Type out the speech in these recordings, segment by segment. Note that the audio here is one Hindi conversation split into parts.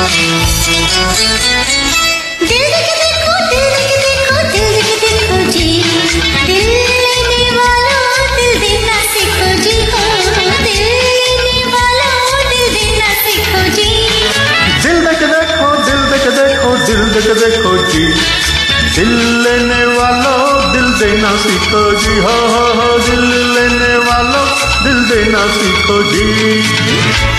दिल देख देखो जी, दिल लेने वालों दिल देना सीखो जी, हो दिल लेने वालों दिल देना सीखो जी।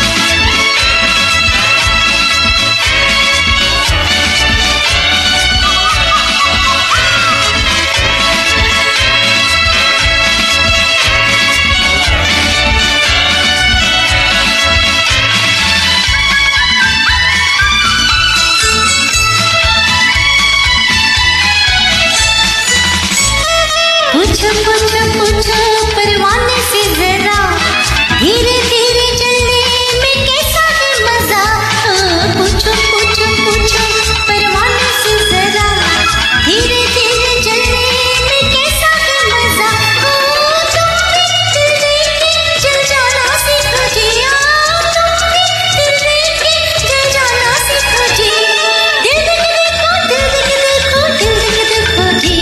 पूछो पूछो पूछो परवाने से जरा, धीरे धीरे चलने में कैसा है मजा। पूछो पूछो पूछो परवाने से जरा, धीरे धीरे चलने में कैसा है मजा। तुम भी दिल देके चल जाना सीखो जी, तुम भी दिल देके चल जाना सीखो जी। दिल देख देखो, दिल देख देखो, दिल देख देखो जी,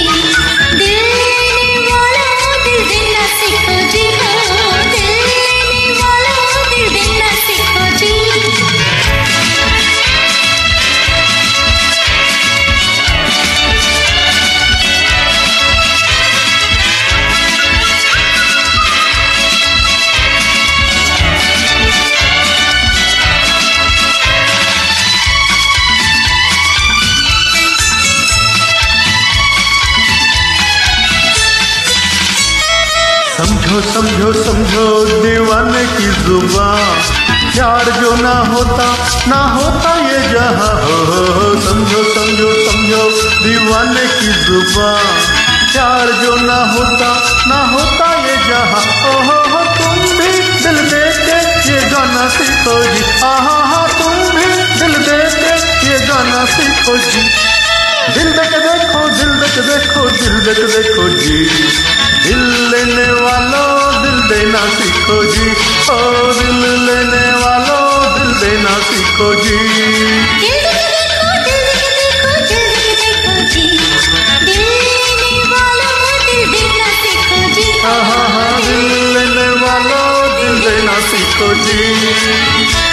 समझो समझो समझो दीवाने की जुबान, प्यार जो ना होता ये जहां। हो समझो समझो समझो दीवाने की जुबान, प्यार जो ना होता ये जहां। हो तुम भी दिल दे के ये गाना सीखो जी, हाँ तुम भी दिल दे के ये गाना सीखो जी। दिल देख देखो, दिल देख देखो, दिल देख देखो जी, दिल लेने वालों दिल देना सीखो जी, ओ दिल लेने वालों दिल देना सीखो जी। दिल देख देखो, दिल देख देखो, दिल देख देखो जी, दिल लेने वालों दिल देना सीखो जी, हाँ दिल लेने वालों दिल देना सीखो जी।